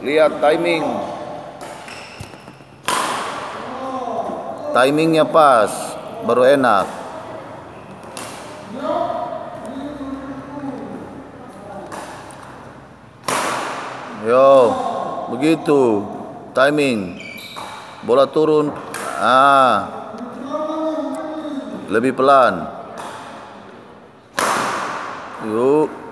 Lihat timing. Timingnya pas, baru enak. Yo, begitu. Timing. Bola turun. Lebih pelan. Yuk.